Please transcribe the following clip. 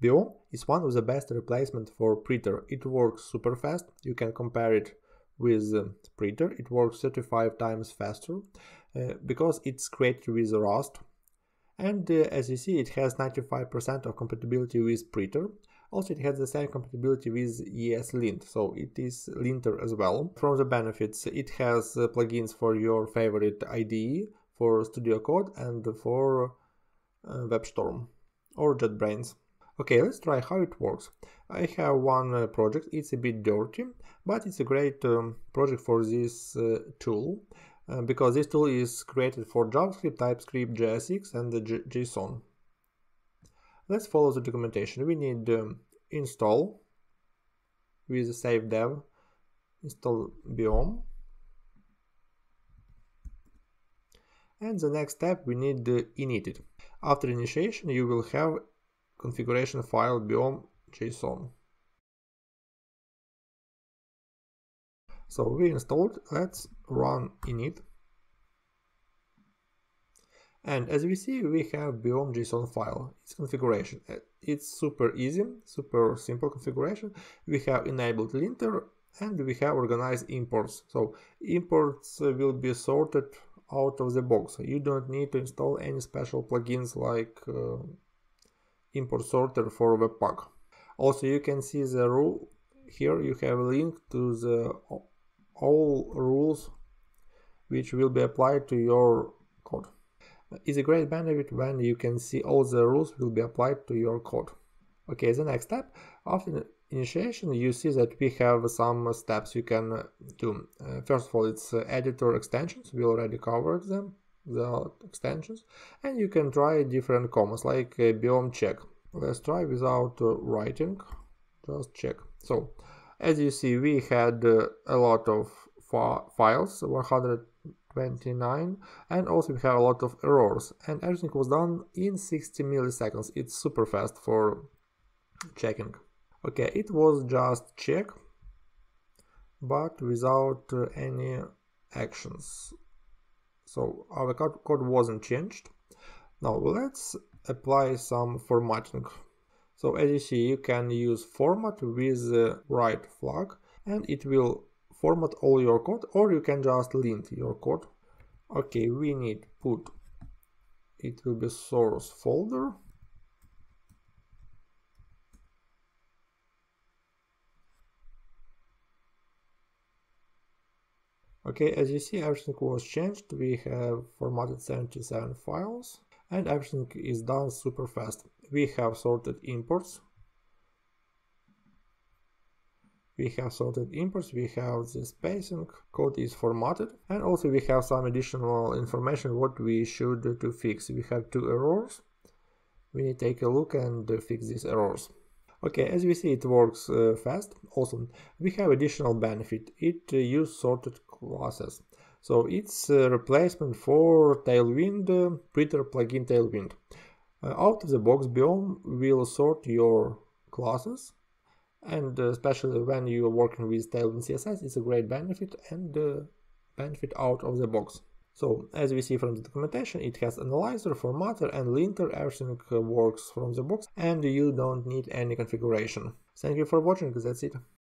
Biome is one of the best replacements for Prettier. It works super fast. You can compare it with Prettier. It works 35 times faster because it's created with Rust. And as you see, it has 95% of compatibility with Prettier. Also, it has the same compatibility with ESLint, so it is linter as well. From the benefits, it has plugins for your favorite IDE, for Studio Code, and for WebStorm or JetBrains. Okay, let's try how it works. I have one project. It's a bit dirty, but it's a great project for this tool, because this tool is created for JavaScript, TypeScript, JSX, and the JSON. Let's follow the documentation. We need install with save dev, install Biome. And the next step, we need init it. After initiation, you will have configuration file biome.json. So we installed. Let's run init. And as we see, we have biome.json file. It's configuration. It's super easy, super simple configuration. We have enabled linter and we have organized imports. So imports will be sorted out of the box. You don't need to install any special plugins like import sorter for Webpack. Also, you can see the rule here. You have a link to the all rules which will be applied to your code. It's a great benefit when you can see all the rules will be applied to your code. Okay, the next step, after initiation, you see that we have some steps you can do. First of all, it's editor extensions. We already covered them, the extensions, and you can try different commands like biome check. Let's try without writing, just check. So as you see, we had a lot of files, 129, and also we have a lot of errors, and everything was done in 60 milliseconds. It's super fast for checking. Okay, it was just check, but without any actions. So our code wasn't changed. Now let's apply some formatting. So as you see, you can use format with the right flag, and it will format all your code, or you can just lint your code. Okay, we need put, it will be source folder. Okay, as you see, everything was changed. We have formatted 77 files, and everything is done super fast. We have sorted imports. We have the spacing, code is formatted, and also we have some additional information what we should do to fix. We have 2 errors. We need to take a look and fix these errors. Okay, as we see, it works fast. Also, we have additional benefit. It uses sorted classes. So it's a replacement for Tailwind, Prettier plugin Tailwind. Out of the box, Biome will sort your classes, and especially when you are working with Tailwind CSS, it's a great benefit and benefit out of the box. So as we see from the documentation, it has analyzer, formatter, and linter. Everything works from the box, and you don't need any configuration. Thank you for watching. That's it.